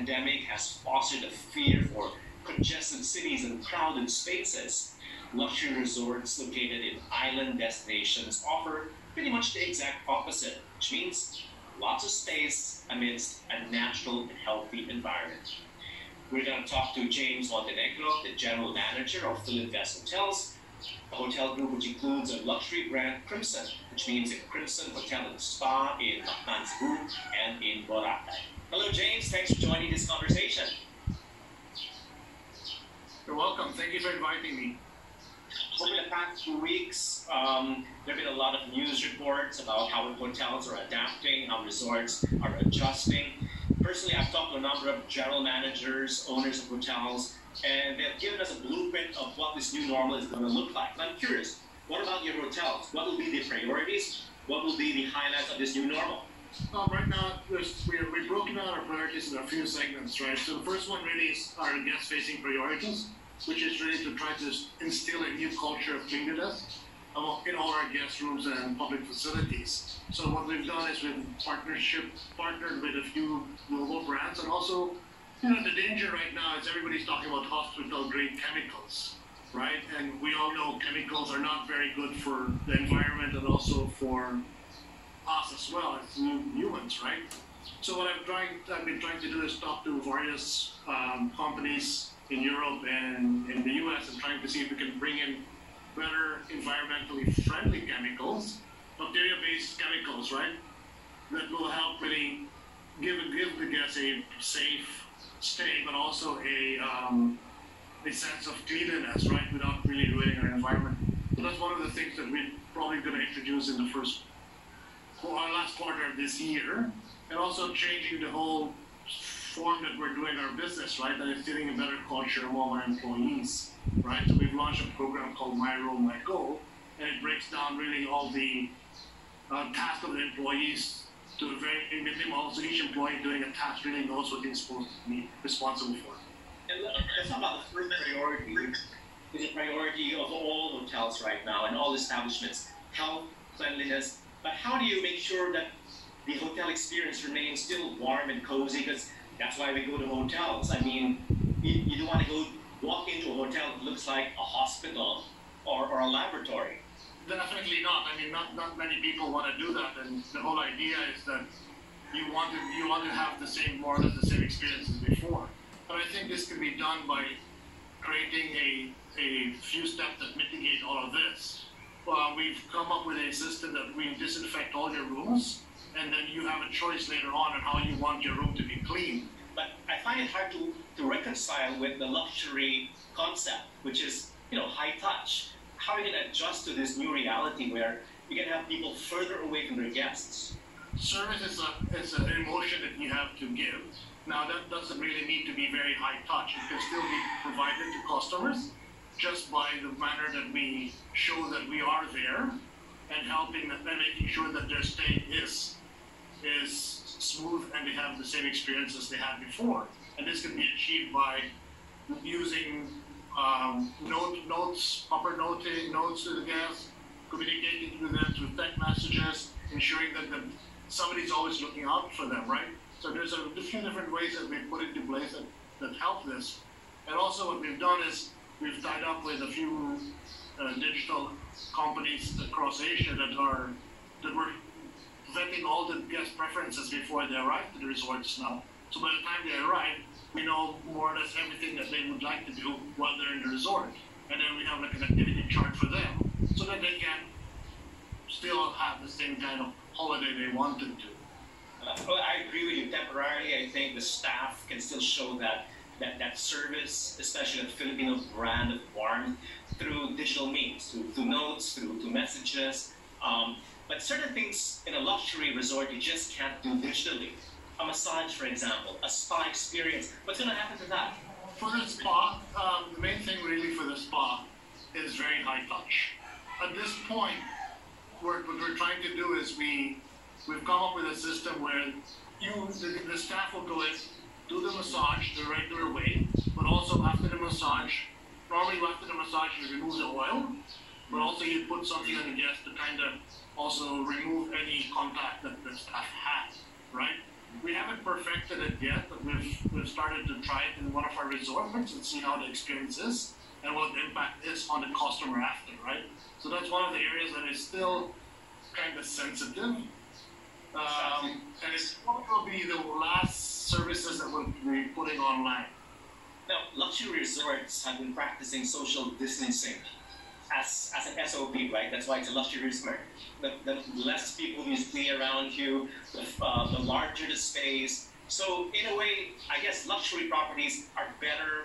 pandemic has fostered a fear for congested cities and crowded spaces, luxury resorts located in island destinations offer pretty much the exact opposite, which means lots of space amidst a natural and healthy environment. We're going to talk to James Montenegro, the general manager of Philinvest Hotels, a hotel group which includes a luxury brand, Crimson, which means a Crimson Hotel and Spa in Mactan, Cebu and in Boracay. Hello, James. Thanks for joining this conversation. You're welcome. Thank you for inviting me. Over the past few weeks, there have been a lot of news reports about how hotels are adapting, how resorts are adjusting. Personally, I've talked to a number of general managers, owners of hotels, and they've given us a blueprint of what this new normal is going to look like. And I'm curious, what about your hotels? What will be the priorities? What will be the highlights of this new normal? Right now, we've broken down our priorities in a few segments, right? So the first one really is our guest-facing priorities, which is really to try to instill a new culture of cleanliness in all our guest rooms and public facilities. So what we've done is we've partnered with a few global brands, and also, the danger right now is everybody's talking about hospital-grade chemicals, right? And we all know chemicals are not very good for the environment and also for us as well as humans, right? So what I've been trying to do is talk to various companies in Europe and in the US and trying to see if we can bring in better environmentally friendly chemicals, bacteria-based chemicals, right? That will help really give the guests a safe stay, but also a sense of cleanliness, right? Without really ruining our environment. So that's one of the things that we're probably going to introduce in the our last quarter of this year, and also changing the whole form that we're doing our business, right? That is getting a better culture among our employees, right? So we've launched a program called My Role, My Goal, and it breaks down really all the tasks of the employees to a very minimal, so each employee doing a task really knows what they're supposed to be responsible for. And let's talk about the first priority. It's a priority of all hotels right now and all establishments, health, cleanliness. But how do you make sure that the hotel experience remains still warm and cozy? Because that's why we go to hotels. I mean, you don't want to walk into a hotel that looks like a hospital or a laboratory. Definitely not. I mean, not many people want to do that. And the whole idea is that you want to have the same, more or less the same experience as before. But I think this can be done by creating a few steps that mitigate all of this. We've come up with a system that we disinfect all your rooms, and then you have a choice later on how you want your room to be clean. But I find it hard to reconcile with the luxury concept, which is, high touch. How are you going to adjust to this new reality where you're going to have people further away from their guests? Service is an emotion that you have to give. Now, that doesn't really need to be very high touch. It can still be provided to customers just by the manner that we show that we are there and helping them and making sure that their stay is smooth and they have the same experience as they had before. And this can be achieved by using proper notes to the guests, communicating with them through text messages, ensuring that somebody's always looking out for them, right? So there's a few different ways that we've put into place that help this. And also what we've done is we've tied up with a few digital companies across Asia that were vetting all the guest preferences before they arrive to the resorts now. So by the time they arrive, we know more or less everything that they would like to do while they're in the resort. And then we have like an activity chart for them so that they can still have the same kind of holiday they wanted to. Well, I agree with you. Temporarily, I think the staff can still show that service, especially the Filipino brand of warmth, through digital means, through notes, through messages. But certain things in a luxury resort you just can't do digitally. A massage, for example, a spa experience. What's going to happen to that? For the spa, the main thing really for the spa is very high touch. At this point, what we're trying to do is we've come up with a system where the staff will go in, do the massage the regular way, but also after the massage, normally after the massage you remove the oil, but also you put something on the guest to kind of also remove any contact that the staff has, right? We haven't perfected it yet, but we've started to try it in one of our resorts and see how the experience is and what the impact is on the customer after, right? So that's one of the areas that is still kind of sensitive. And it's probably the last services that we'll be putting online. Now, luxury resorts have been practicing social distancing as an SOP, right? That's why it's a luxury resort. The less people you see around you, the larger the space. So in a way, I guess luxury properties are better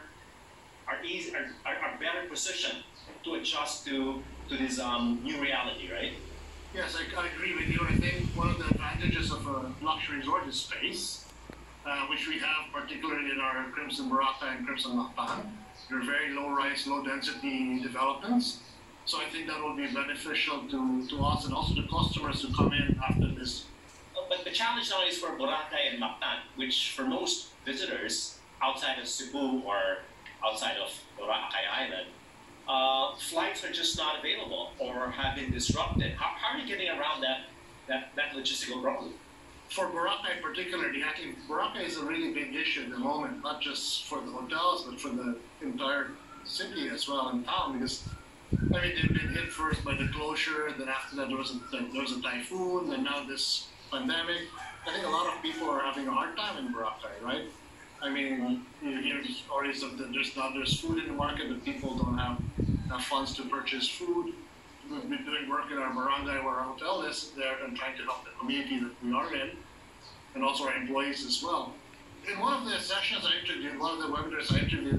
positioned to adjust to this new reality, right? Yes, I agree with you. I think one of the advantages of a luxury resort is space, which we have particularly in our Crimson Boracay and Crimson Mactan. They're very low-rise, low-density developments. So I think that will be beneficial to us and also the customers who come in after this. But the challenge now is for Boracay and Mactan, which for most visitors outside of Cebu or outside of Boracay Island, flights are just not available or have been disrupted. How are you getting around that logistical problem? For Boracay particularly, I think Boracay is a really big issue at the moment, not just for the hotels, but for the entire city as well in town, because I mean, they've been hit first by the closure, then after that there was a typhoon, and now this pandemic. I think a lot of people are having a hard time in Boracay, right? I mean, you hear stories of there's food in the market, but people don't have enough funds to purchase food. We've been doing work in our barangay where our hotel is there and trying to help the community that we are in, and also our employees as well. In one of the sessions I interviewed, one of the webinars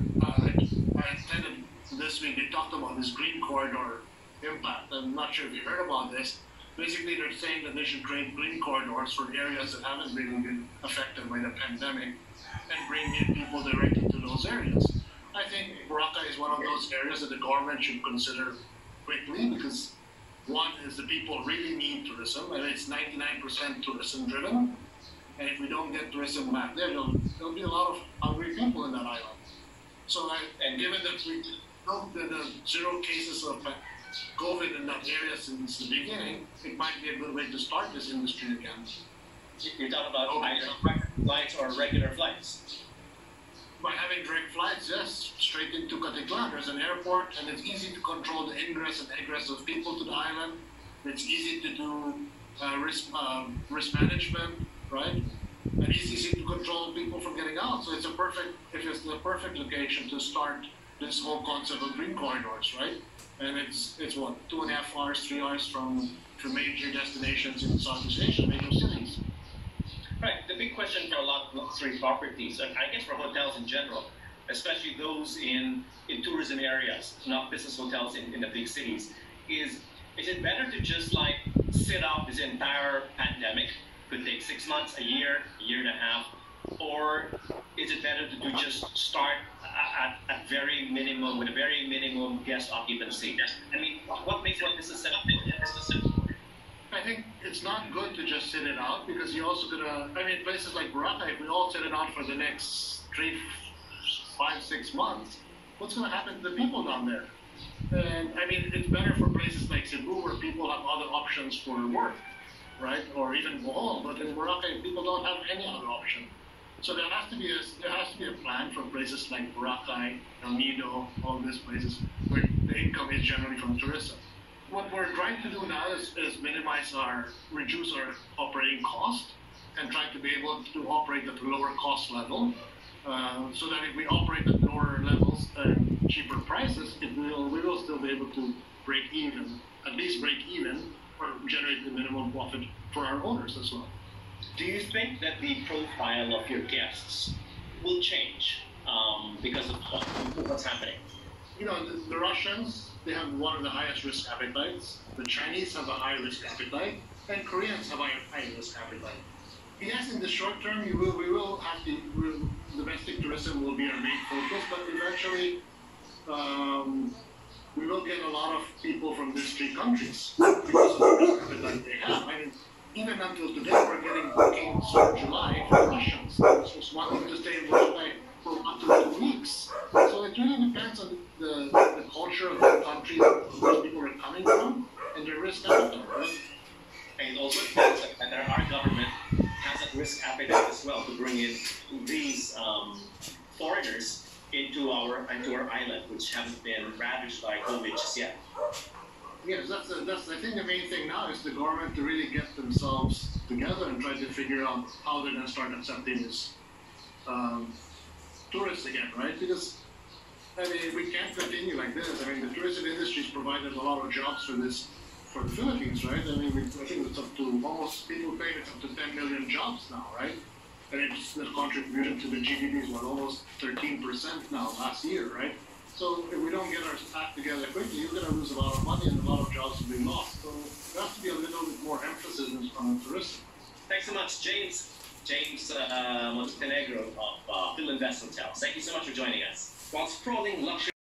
I attended this week, they talked about this green corridor impact. I'm not sure if you heard about this. Basically, they're saying that they should create green corridors for areas that haven't really been affected by the pandemic and bring in people directly to those areas. I think Boracay is one of those areas that the government should consider quickly because one is the people really need tourism, and it's 99% tourism driven. And if we don't get tourism back there, there'll be a lot of hungry people in that island. So, and given that we know the 0 cases of COVID in that area since the beginning, it might be a good way to start this industry again. You're talking about either flights or regular flights? By having direct flights, yes, straight into Caticlan. There's an airport, and it's easy to control the ingress and egress of people to the island. It's easy to do risk management, right? And it's easy to control people from getting out. So it's the perfect location to start this whole concept of green corridors, right? And it's what, 2.5 hours, 3 hours from major destinations in Southeast Asia, major cities. Right. The big question for a lot of luxury properties, and I guess for hotels in general, especially those in tourism areas, not business hotels in the big cities, is it better to just like sit out this entire pandemic? Could take 6 months, a year and a half, or is it better to just start at very minimum, with a very minimum guest occupancy? I mean, what makes one business I think it's not good to just sit it out because you also gonna, I mean, places like Boracay, if we all sit it out for the next 3, 5, 6 months, what's gonna happen to the people down there? And I mean, it's better for places like Cebu where people have other options for work, right? Or even Bohol, but in Boracay, people don't have any other option. So there has to be a plan for places like Boracay, El Nido, all these places where the income is generally from tourism. What we're trying to do now is reduce our operating cost and try to be able to operate at a lower cost level, so that if we operate at lower levels and cheaper prices, we will still be able to break even, at least break even, or generate the minimum profit for our owners as well. Do you think that the profile of your guests will change because of what's happening? You know, the Russians, they have one of the highest risk appetites. The Chinese have a high risk appetite, and Koreans have a high risk appetite. Yes, in the short term, we will have domestic tourism will be our main focus, but eventually we will get a lot of people from these 3 countries because of the risk appetite they have. I mean, even until today, we're getting bookings for July for Russians. Just wanting to stay in Boracay for up to 2 weeks. So it really depends on the culture of the country that those people are coming from and their risk appetite, right? And it also depends that our government has a risk appetite as as well to bring in these foreigners into our island, which haven't been ravaged by COVID just yet. Yes, that's I think the main thing now is the government to really get themselves together and try to figure out how they're going to start accepting this tourists again, right? Because I mean, we can't continue like this. I mean, the tourism industry's provided a lot of jobs for the Philippines, right? I mean, I think it's up to almost, people claim it's up to 10 million jobs now, right? And it's the contribution to the GDP is almost 13% now last year, right? So if we don't get our act together quickly, you're going to lose a lot of money and a lot of jobs will be lost. So there has to be a little bit more emphasis on tourism. Thanks so much, James Montenegro of Phil Invest Hotels. Thank you so much for joining us. While scrolling luxury